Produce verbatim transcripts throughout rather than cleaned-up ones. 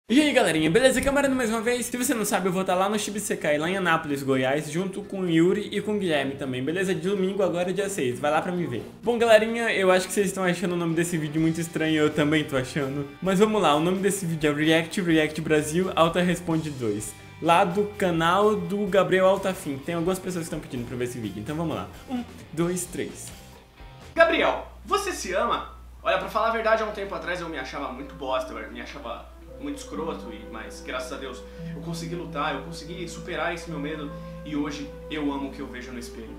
E aí galerinha, beleza? Camarada mais uma vez. Se você não sabe, eu vou estar lá no Chibisekai, lá em Anápolis, Goiás, junto com o Yuri e com o Guilherme também, beleza? De domingo agora, dia seis, vai lá pra me ver. Bom galerinha, eu acho que vocês estão achando o nome desse vídeo muito estranho, eu também tô achando. Mas vamos lá, o nome desse vídeo é React, React Brasil, Alta Responde dois. Lá do canal do Gabriel Altafim. Tem algumas pessoas que estão pedindo pra ver esse vídeo, então vamos lá. Um, dois, três. Gabriel, você se ama? Olha, pra falar a verdade, há um tempo atrás eu me achava muito bosta, eu me achava muito escroto, e, mas graças a Deus eu consegui lutar, eu consegui superar esse meu medo e hoje eu amo o que eu vejo no espelho.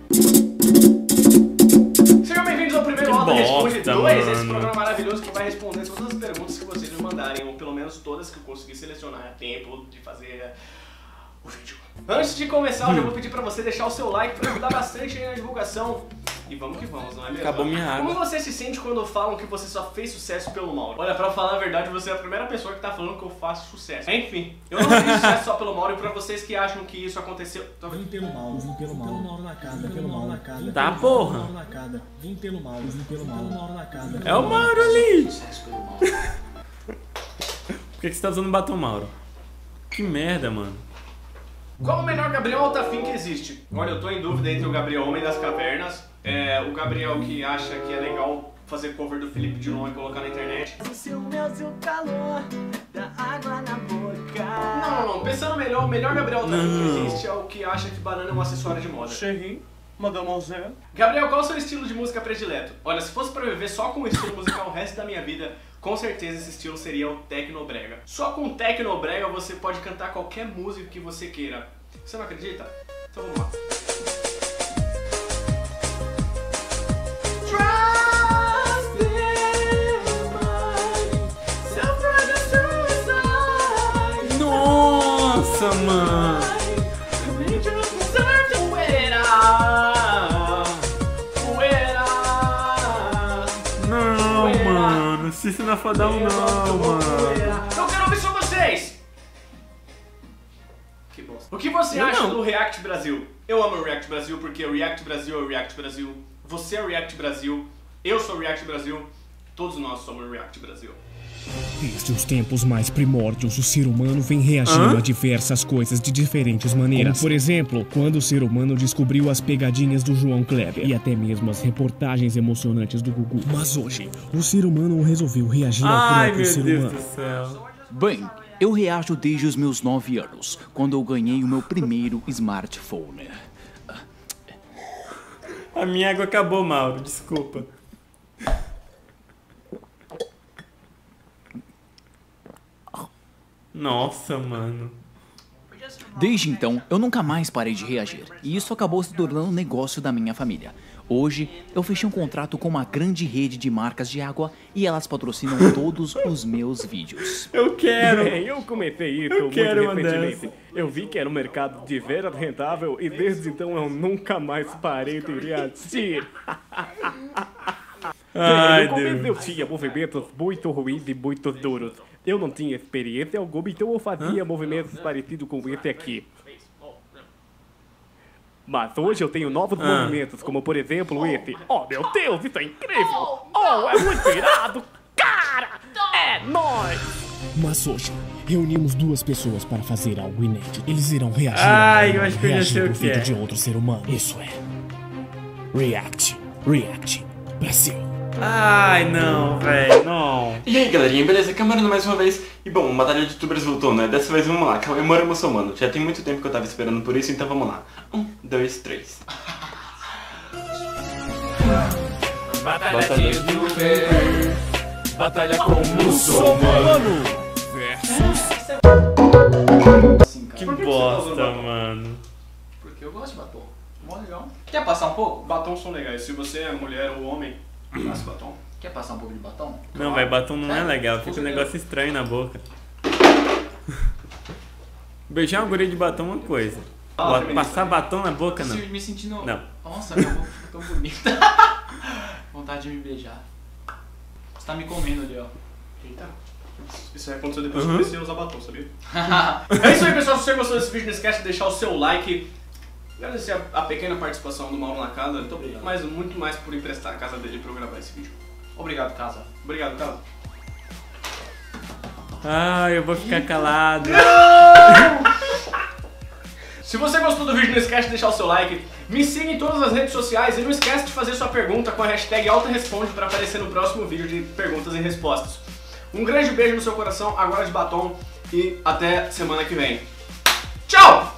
Sejam bem-vindos ao primeiro Alta Responde dois, esse programa maravilhoso que vai responder todas as perguntas que vocês me mandarem, ou pelo menos todas que eu consegui selecionar a tempo de fazer o vídeo. Antes de começar, eu já vou pedir pra você deixar o seu like pra ajudar bastante aí na divulgação. E vamos que vamos, não é mesmo? Acabou minha água. Como você se sente quando falam que você só fez sucesso pelo Mauro? Olha, pra falar a verdade, você é a primeira pessoa que tá falando que eu faço sucesso. Enfim, eu não fiz sucesso só pelo Mauro, e pra vocês que acham que isso aconteceu... Vim pelo Mauro, vim pelo Mauro, Mauro na casa, vim pelo Mauro na casa. Tá, porra. Mauro na casa, vim pelo Mauro, vim pelo Mauro, Mauro na casa. É o Mauro ali. Sucesso pelo Mauro. Por que que você tá usando batom, Mauro? Que merda, mano. Qual o melhor Gabriel Altafim que existe? Olha, eu tô em dúvida entre o Gabriel Homem das Cavernas, é, o Gabriel que acha que é legal fazer cover do Felipe Dilon e colocar na internet. O seu mel, seu calor, da água na boca. Não, não, não. Pensando melhor, o melhor Gabriel Altafim que existe é o que acha que banana é um acessório de moda. Cheguei, mademoiselle. Gabriel, qual é o seu estilo de música predileto? Olha, se fosse pra eu viver só com o estilo musical o resto da minha vida, com certeza esse estilo seria o Tecnobrega. Só com Tecnobrega você pode cantar qualquer música que você queira. Você não acredita? Então vamos lá. Nossa, mano. Não, mano. Se isso não é fodão, não, mano. Eu quero ouvir só vocês. Que bosta. O que você Eu acha não. do React Brasil? Eu amo o React Brasil porque o React Brasil é o React Brasil. Você é o React Brasil. Eu sou o React Brasil. Todos nós somos o React Brasil. Desde os tempos mais primórdios, o ser humano vem reagindo Hã? a diversas coisas de diferentes maneiras. Como, por exemplo, quando o ser humano descobriu as pegadinhas do João Kleber e até mesmo as reportagens emocionantes do Gugu. Mas hoje, o ser humano resolveu reagir ao Ai, próprio meu ser Deus humano. do céu. Bem, eu reajo desde os meus nove anos, quando eu ganhei o meu primeiro smartphone. A minha água acabou, Mauro. Desculpa. Nossa, mano. Desde então, eu nunca mais parei de reagir, e isso acabou se tornando um negócio da minha família. Hoje, eu fechei um contrato com uma grande rede de marcas de água e elas patrocinam todos os meus vídeos. Eu quero. Bem, eu comecei isso Eu muito quero uma recentemente. dessa. Eu vi que era um mercado de veras rentável e desde então eu nunca mais parei de reagir. Ai, no começo eu Deus. tinha movimentos muito ruins e muito duros. Eu não tinha experiência alguma, então eu fazia movimentos parecidos com esse aqui. Mas hoje eu tenho novos Ah. movimentos, como por exemplo esse. Oh meu Deus, isso é incrível! Oh, é muito irado! Cara, é nóis! Mas hoje, reunimos duas pessoas para fazer algo inédito. Eles irão reagir Ai, ao eu acho que eu já reagir sei o ao que feito é. de outro ser humano. Isso é React, React Brasil. Ai, não, velho, não. E aí, galerinha, beleza? Camarada mais uma vez. E bom, a Batalha de Youtubers voltou, né? Dessa vez vamos lá, comemora muçulmano. Já tem muito tempo que eu tava esperando por isso, então vamos lá. Um, dois, três. Batalha de youtuber, batalha com muçulmano. Que bosta, mano. Porque eu gosto de batom. Mó legal. Quer passar um pouco? Batom são legais. Se você é mulher ou homem, passa batom. Quer passar um pouco de batom? Não, velho, batom não é Sério? legal, fica um negócio estranho na boca. Beijar uma guria de batom é uma coisa. Ah, Ba- Passar batom na boca, não. Me sentindo... Não. Nossa, minha boca fica tão bonita. Vontade de me beijar. Você tá me comendo ali, ó. Eita. Isso vai acontecer depois Uhum. que eu comecei a usar batom, sabia? É isso aí, pessoal. Se você gostou desse vídeo, não esquece de deixar o seu like. Agradecer a, a pequena participação do Mauro na casa. Muito obrigado. Mas muito mais por emprestar a casa dele pra eu gravar esse vídeo. Obrigado, casa. Obrigado, casa. Ah, eu vou ficar calado. Se você gostou do vídeo, não esquece de deixar o seu like, me siga em todas as redes sociais e não esquece de fazer sua pergunta com a hashtag AltaResponde para aparecer no próximo vídeo de perguntas e respostas. Um grande beijo no seu coração, agora de batom, e até semana que vem. Tchau!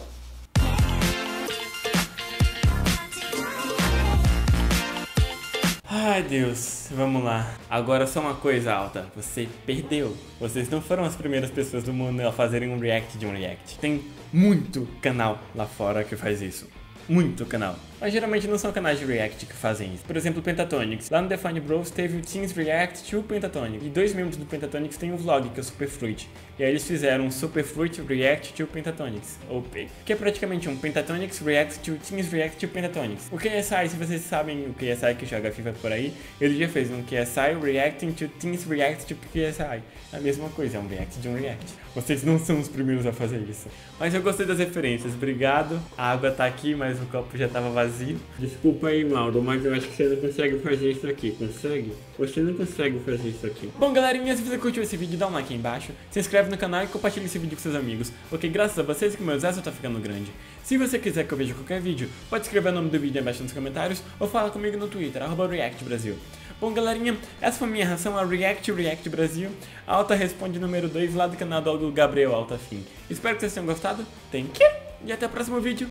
Ai Deus, vamos lá. Agora só uma coisa, Alta, você perdeu. Vocês não foram as primeiras pessoas do mundo a fazerem um react de um react. Tem muito canal lá fora que faz isso. Muito canal. Mas geralmente não são canais de react que fazem isso. Por exemplo, o Pentatonix. Lá no Define Bros teve o Teens React to Pentatonix. E dois membros do Pentatonix têm um vlog, que é o Superfruit. E aí eles fizeram um Superfruit React to Pentatonix, ou P, que é praticamente um Pentatonix React to Teens React to Pentatonix. O K S I, se vocês sabem o K S I que joga FIFA por aí, ele já fez um K S I Reacting to Teens React to K S I. A mesma coisa, é um react de um react. Vocês não são os primeiros a fazer isso. Mas eu gostei das referências, obrigado. A água tá aqui, mas o copo já tava vazio. Desculpa aí, Mauro, mas eu acho que você não consegue fazer isso aqui, consegue? Você não consegue fazer isso aqui. Bom, galerinha, se você curtiu esse vídeo, dá um like aí embaixo, se inscreve no canal e compartilha esse vídeo com seus amigos, porque graças a vocês que o meu exército tá ficando grande. Se você quiser que eu veja qualquer vídeo, pode escrever o nome do vídeo aí embaixo nos comentários ou fala comigo no Twitter, arroba ReactBrasil. Bom, galerinha, essa foi minha reação a React React Brasil. A Alta Responde número dois lá do canal do Gabriel Altafim. Espero que vocês tenham gostado. Thank you! E até o próximo vídeo.